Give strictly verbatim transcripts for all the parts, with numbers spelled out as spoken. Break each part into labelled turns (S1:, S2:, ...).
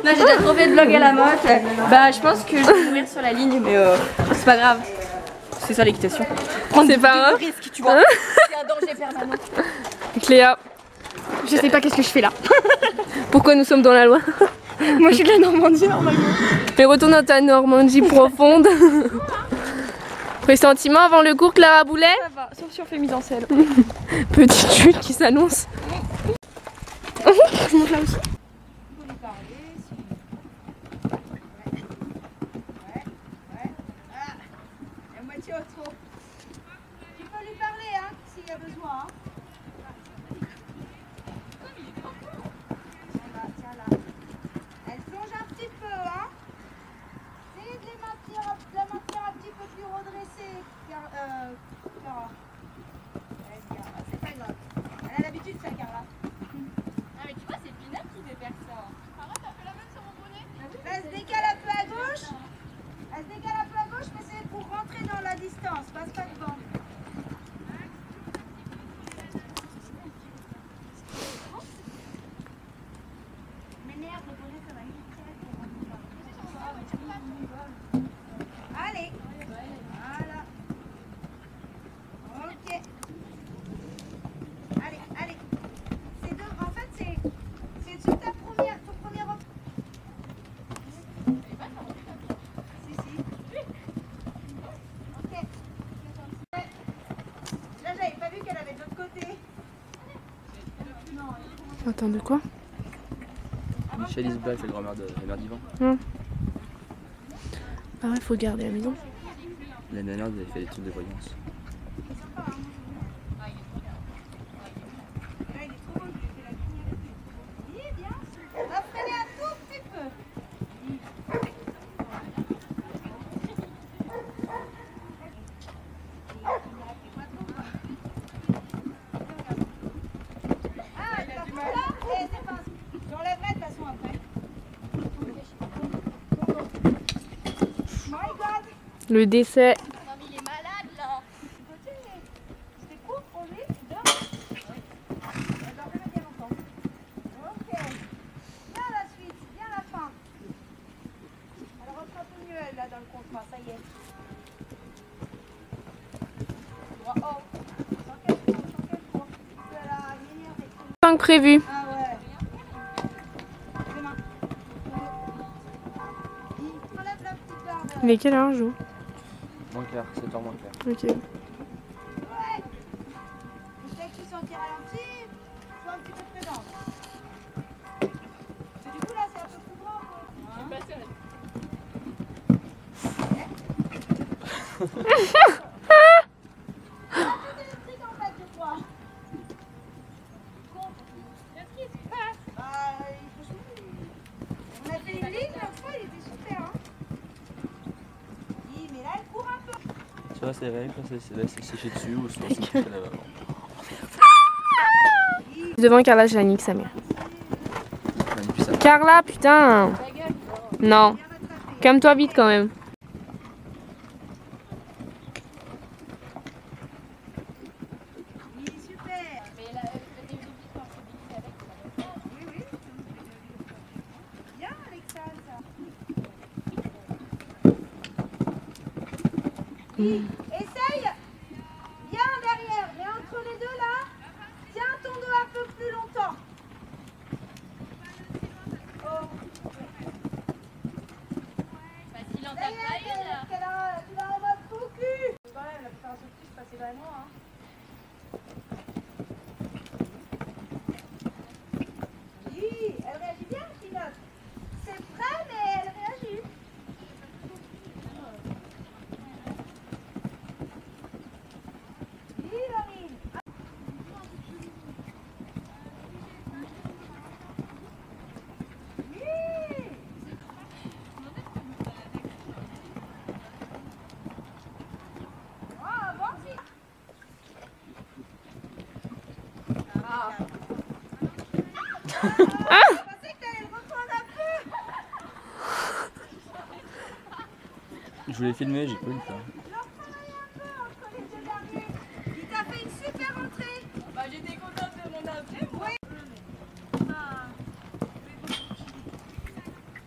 S1: Non, j'ai déjà trop fait de vlog à la motte. Bah, je pense que je vais mourir sur la ligne, mais euh, c'est pas grave. C'est ça l'équitation.
S2: C'est pas grave.
S1: Risque, tu vois. C'est un danger permanent.
S2: Cléa,
S1: je sais pas qu'est-ce que je fais là.
S2: Pourquoi nous sommes dans la loi?
S1: Moi, je suis de la Normandie normalement.
S2: Mais retourne dans ta Normandie profonde. Pressentiment avant le cours, Clara Boulet?
S1: Ça va, sauf si on fait mise en selle.
S2: Petite chute qui s'annonce.
S1: Je monte là aussi.
S3: Tu peux lui parler hein, s'il y a besoin. Hein. Tiens là, tiens là. Elle plonge un petit peu, hein. Essayez de les maintenir, de la maintenir un petit peu plus redressée, car, euh, Clara. Elle vient, c'est pas grave. Elle a l'habitude ça, Carla.
S4: Ah mais tu vois, c'est Pinette qui fait faire ça. Carla, t'as fait la même sur mon bonnet?
S3: Elle se décale un peu à gauche. Elle se décale un peu à gauche, mais c'est pour rentrer dans la distance. Passe pas devant. M'énerve, le bonnet, ça va vite très Allez. Voilà. Ok. Allez, allez. C'est deux. En fait, c'est c'est sur ta première, ton premier offre. Si, si. Ok. Là, j'avais pas vu qu'elle avait de l'autre côté.
S2: Attends, de quoi?
S5: Michel Isbach, c'est le grand-mère de la mère d'Ivan.
S2: Hum. Ah ouais, faut garder la maison.
S5: L'année dernière, vous avez fait des trucs de voyance.
S3: Il est bien. On va freiner un tout petit peu. Ah, t'as tout là? Eh, c'est pas... J'enlèverai de toute façon après. My God.
S2: Le décès.
S4: Non mais il est malade là.
S3: C'était court pour lui, tu dors? Elle dort jamais bien longtemps. Ok. Bien la suite, bien la fin. Elle rentre un peu mieux elle là dans le contrat, ça y est. Oh oh. Sans qu'elle court, sans qu'elle court. Voilà, m'énerve.
S2: Tant que prévu.
S3: Ah ouais. Demain. Enlève la petite barbe.
S2: Il est quelle heure, Jo?
S5: Moins clair, sept heures moins clair.
S2: Ok.
S3: Ouais. Dès que tu sens qu'il ralentit, sois un petit peu présente. Parce que du coup là c'est un peu plus grand. Hein. C'est électrique en fait, je crois. Qu'est-ce qui se passe? Bah, on a fait une ligne l'autre fois, il était super. Hein. Oui, mais là elle court un peu.
S5: Tu vois, c'est vrai, quand c'est séché dessus ou soit c'est couché là-bas.
S2: Devant Carla, j'ai la nique sa mère. Carla, putain! Non. Calme-toi vite quand même.
S3: Oui, super.
S4: Mais là, elle fait des visites quand je suis avec.
S3: Oui, oui. Bien, Alexandre, ça. Oui, essaye. Bien derrière, mais entre les deux là, tiens ton dos un peu plus longtemps. Oh.
S4: Facile en
S3: Ça y est,
S4: taille là.
S3: qu'elle a, tu l'as en mode cocu. Quand même, la plupart du temps, je passais vraiment, hein. Oui, elle réagit bien, pilote. C'est prêt, mais elle réagit. Oui, Marine. Oui. Ah, bon, si. Ah. Je pensais que t'allais le reprendre un peu.
S5: Je voulais filmer, j'ai pas eu le temps.
S3: Je retravaille un peu entre les deux derniers. Il t'a fait une super entrée.
S4: Bah j'étais contente de mon entrée moi.
S3: Oui. Ah.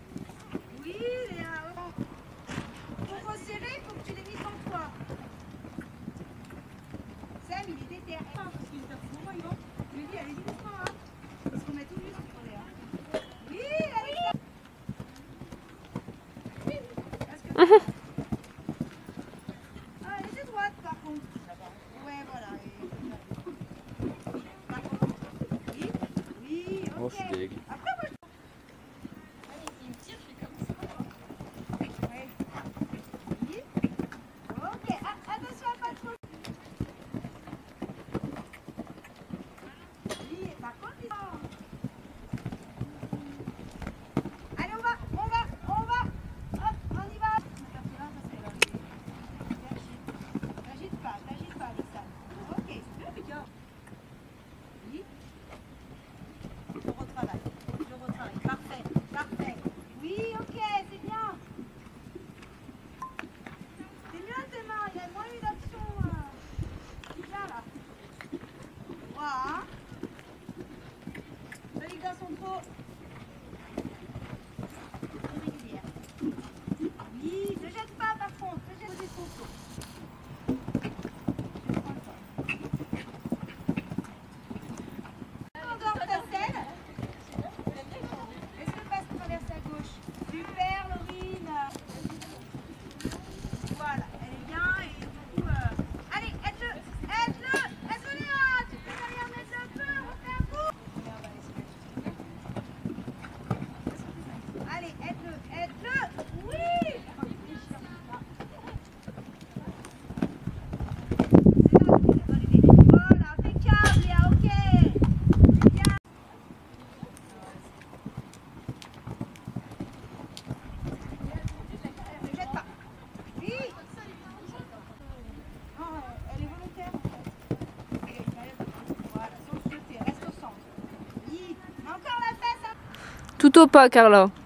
S2: Tout au pas, Carla.